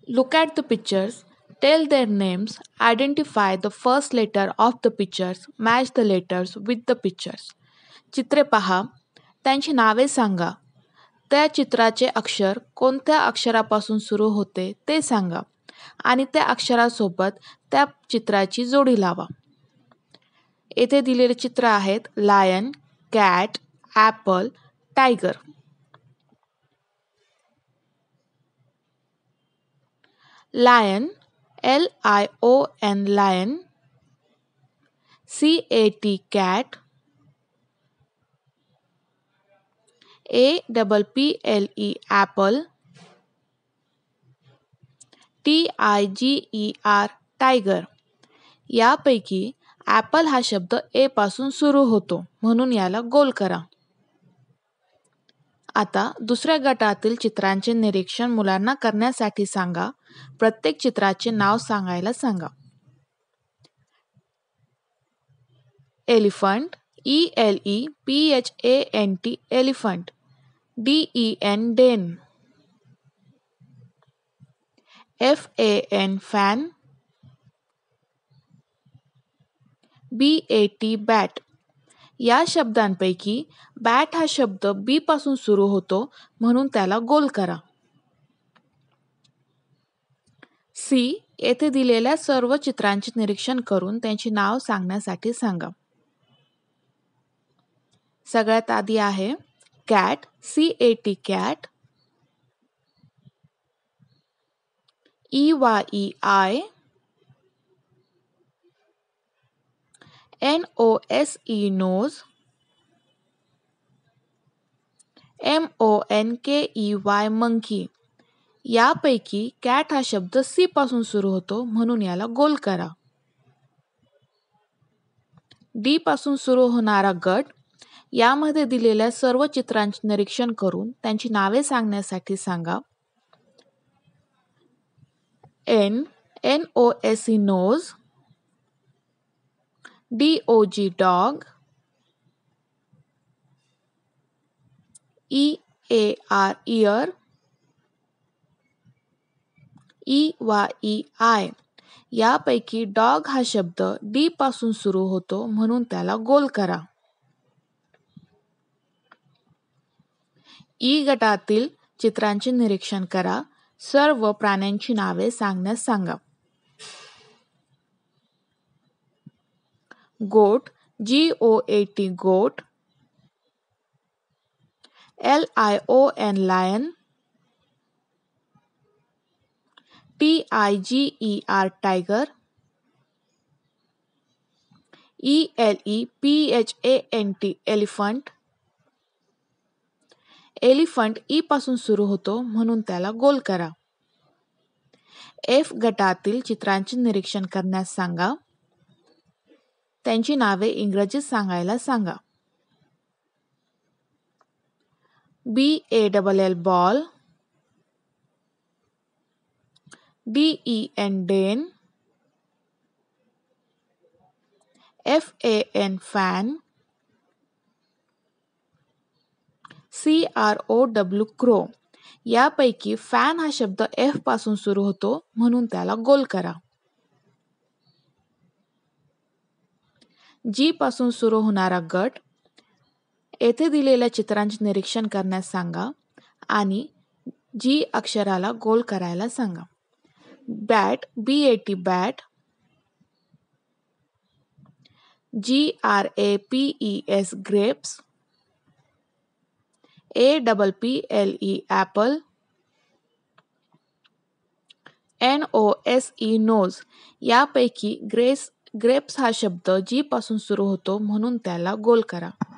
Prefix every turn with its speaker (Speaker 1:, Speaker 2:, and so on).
Speaker 1: Look at the pictures, tell their names, identify the first letter of the pictures, match the letters with the pictures. चित्रे पहा, त्यांची नावे सांगा. त्या चित्राचे अक्षर कोणत्या अक्षरापासून सुरू होते ते सांगा आणि त्या अक्षरासोबत त्या चित्राची जोडी लावा. येथे दिलेले चित्र आहेत lion, cat, apple, tiger. Lion, LION lion, CAT cat, APPLE apple, TIGER tiger. यापैकी ॲपल हा शब्द ए पासून सुरू होतो म्हणून याला गोल करा. आता दुसऱ्या गटातील चित्रांचे निरीक्षण मुलांना करण्यासाठी सांगा. प्रत्येक चित्राचे नाव सांगायला सांगा. Elephant, ELEPHANT elephant, DEN den, FAN fan, BAT bat. या शब्दांपैकी बॅट हा शब्द बी पासून सुरू होतो म्हणून त्याला गोल करा. सी येथे दिलेल्या सर्व चित्रांचे निरीक्षण करून त्यांची नाव सांगण्यासाठी सांगा. सगळ्यात आधी आहे cat, CAT cat, EYEI, NOSE nose, MONKEY monkey. यापैकी कॅट हा शब्द सी पासून सुरू होतो म्हणून याला गोल करा. डी पासून सुरू होणारा गट. यामध्ये दिलेल्या सर्व चित्रांचे निरीक्षण करून त्यांची नावे सांगण्यासाठी सांगा. NOSE nose, DOG dog, EAR ear, EYEI. यापैकी डॉग हा शब्द डी पासून सुरू होतो म्हणून त्याला गोल करा. ई गटातील चित्रांचे निरीक्षण करा. सर्व प्राण्यांची नावे सांगण्यास सांगा. गोट, GOAT goat, LION lion, TIGER tiger, ELEPHANT elephant. Elephant E पासून सुरू होतो म्हणून त्याला गोल करा. एफ गटातील चित्रांचे निरीक्षण करण्यास सांगा. त्यांची नावे इंग्रजीत सांगायला सांगा. BALL ball, DEN den, FAN fan, CROW crow. यापैकी फॅन हा शब्द F पासून सुरू होतो म्हणून त्याला गोल करा. G पासून सुरू होणारा गट. येथे दिलेल्या चित्रांचे निरीक्षण करण्यास सांगा आणि G अक्षराला गोल करायला सांगा. Bat, BAT bat, GRAPES grapes, APPLE apple, NOSE nose. यापैकी ग्रेप्स हा शब्द जी पासून सुरू होतो म्हणून त्याला गोल करा.